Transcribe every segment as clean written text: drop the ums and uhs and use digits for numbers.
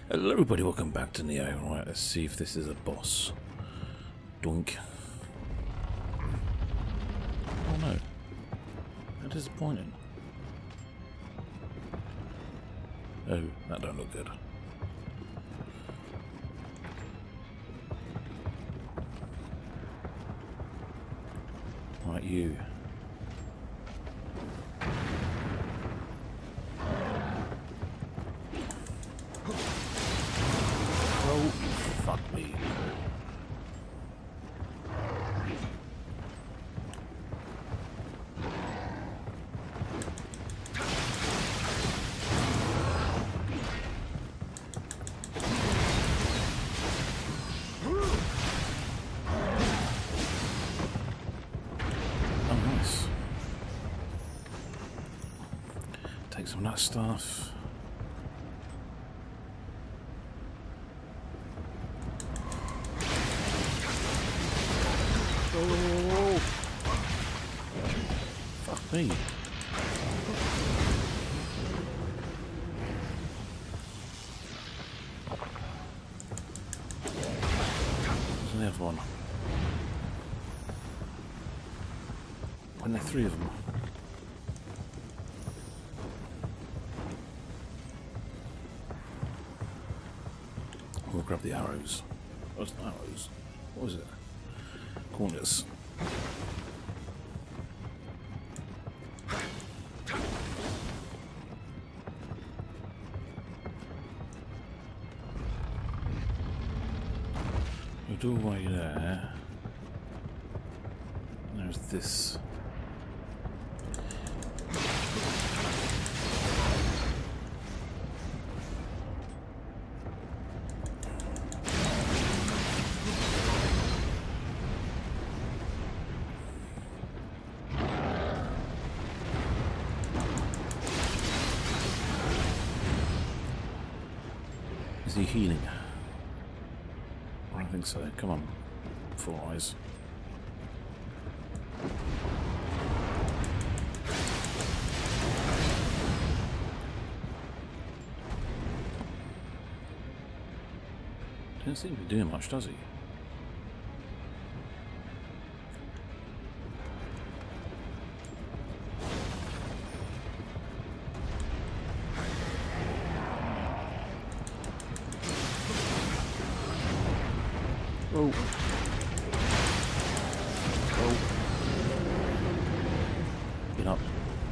Hello everybody, welcome back to Nioh. Right, let's see if this is a boss. Doink. Oh no. How disappointing. Oh, that don't look good. Right, you. Oh, fuck me. Oh, nice. Take some of that stuff. Oh, fuck me. There's the other one. And there are three of them. We'll grab the arrows. What's the arrows? What was it? Corners. The doorway there. There's this. Is he healing? I don't think so. Come on. Four eyes. Doesn't seem to be doing much, does he? Oh. Oh. Get up.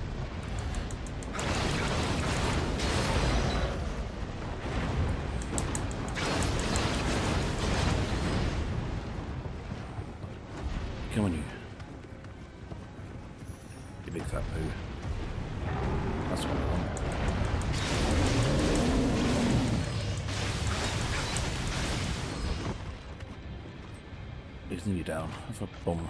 Come on, you. You big fat poo. That's what I want. He's nearly down. Have a bomb.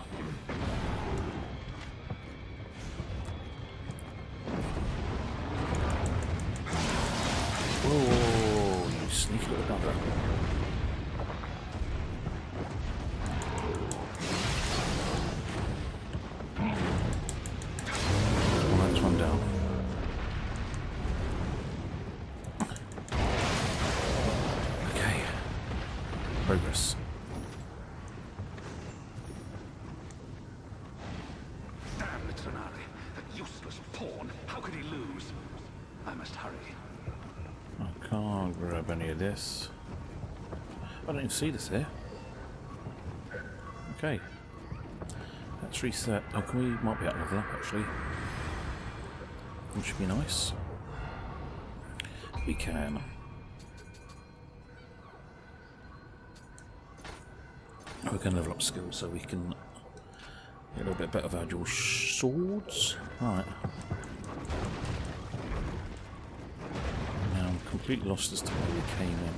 Whoa, you sneaky little bugger. Well, that's one down. Okay. Progress. Useless pawn. How could he lose? I must hurry. I can't grab any of this. I don't even see this here. Okay. Let's reset. Oh, can we? Might be at level up actually. Which should be nice. We can. We can level up skills so we can get a little bit better of our dual swords. Right. Now I'm completely lost as to where we came in.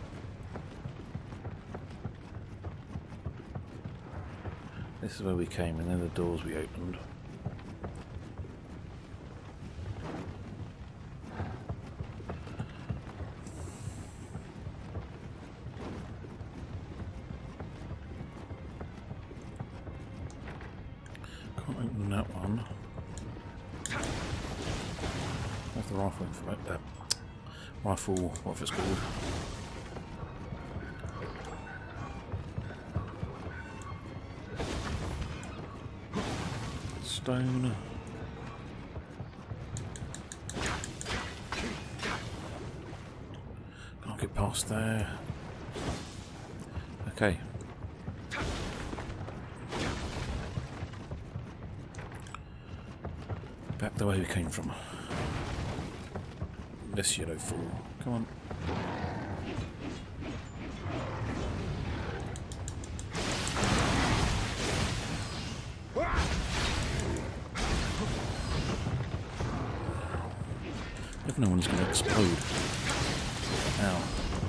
This is where we came in, and the doors we opened. Can't open that one. That's the rifle, rifle, whatever it's called. stone. Can't get past there. Okay. Back the way we came from. This yellow fool. Come on. If no one's going to explode. Ow.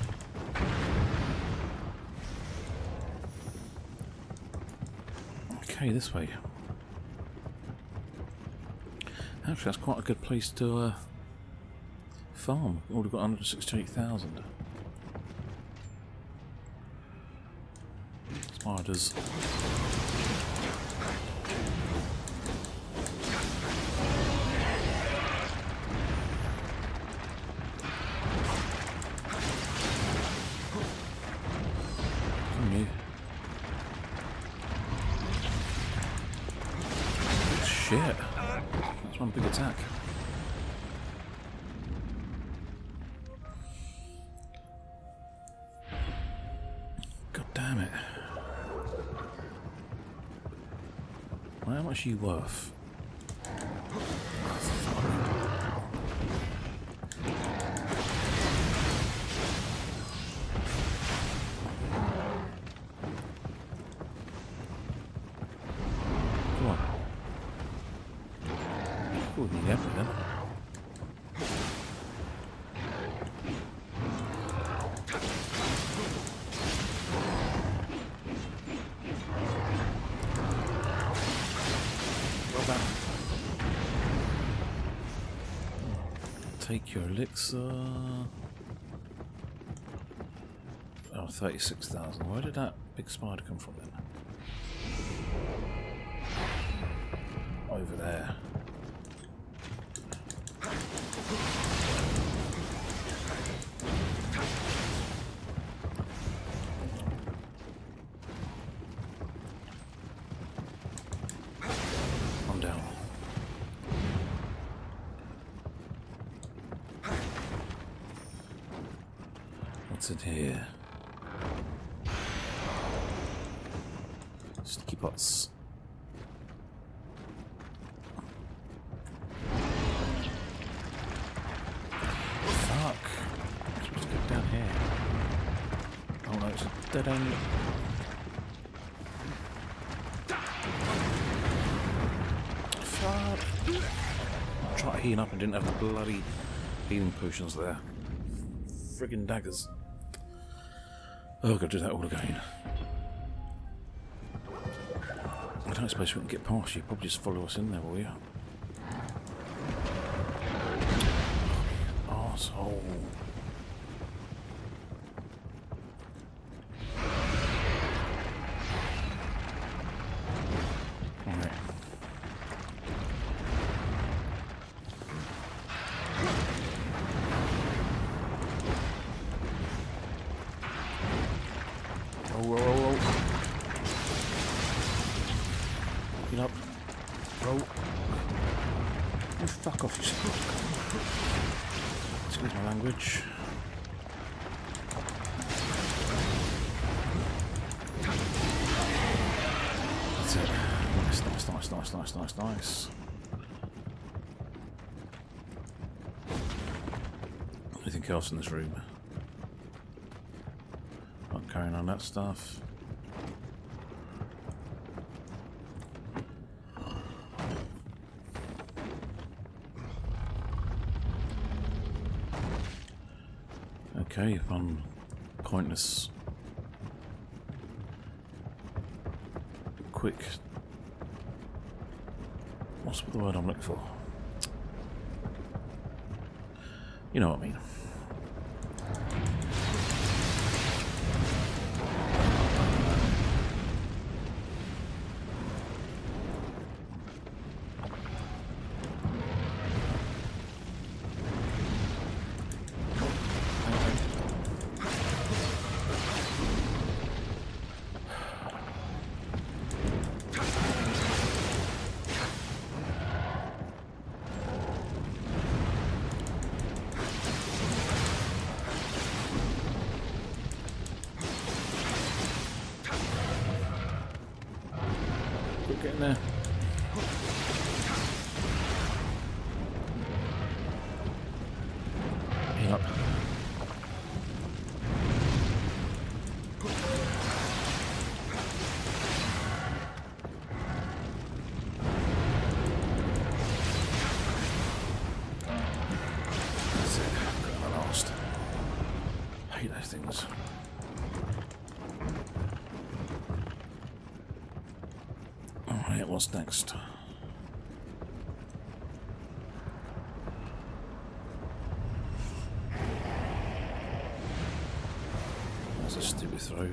Okay, this way. Actually, that's quite a good place to farm. Already got 168,000. Spiders. Shit. That's one big attack. God damn it. Well, how much are you worth? Oh, fuck. Come on. Wouldn't need everything then. Well back. Take your elixir. Oh, 36,000. Where did that big spider come from then? Over there. I'm down. What's in here? Sticky pots. Dead end. Fuck. I tried to heal up and didn't have the bloody healing potions there. Friggin' daggers. Oh, I've got to do that all again. I don't suppose we can get past you. Probably just follow us in there, will you? Arsehole. Get up. Roll. Oh, fuck off, you excuse my language. That's it. Nice. Anything else in this room? Not carrying on that stuff. Okay, fun, pointless, quick. What's the word I'm looking for? You know what I mean. there. Heal up. That's it. Got my last. I hate those things. Alright, what's next? That's a stupid throw.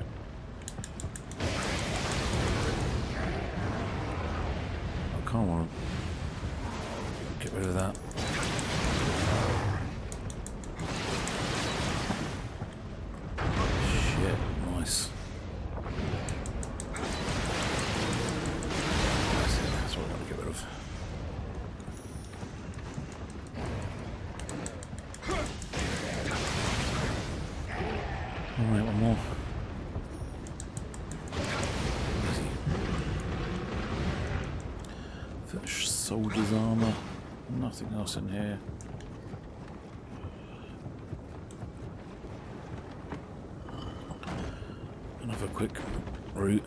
I can't want to get rid of that. Shit, nice. That's what I want to get rid of. Alright, one more. Easy. Fish soldier's armour. Nothing else in here. Another quick route.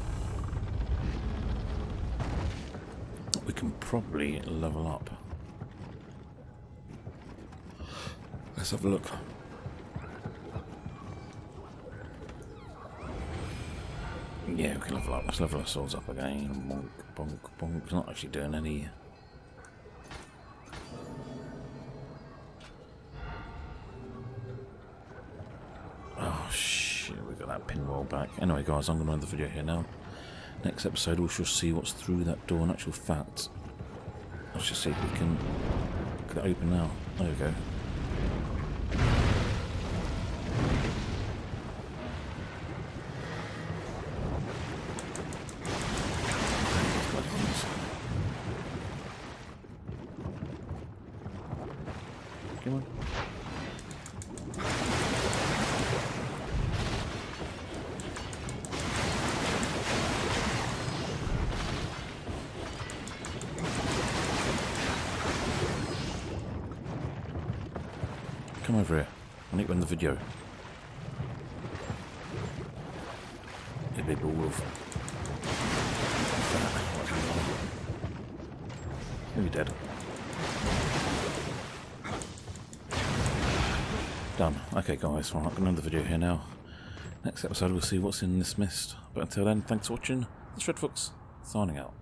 We can probably level up. Let's have a look. Yeah, we can level up. Let's level our swords up again. Bonk, bonk, bonk. It's not actually doing any. Oh shit, we got that pinwheel back. Anyway, guys, I'm going to end the video here now. Next episode, we shall see what's through that door. In actual fact, let's just see if we can get it open now. There we go. Come on. Come over here. I need to end the video. A big ball of He'll be dead. Done. Okay guys, well, I'm going to end the video here now. Next episode we'll see what's in this mist. But until then, thanks for watching. It's RedFox, signing out.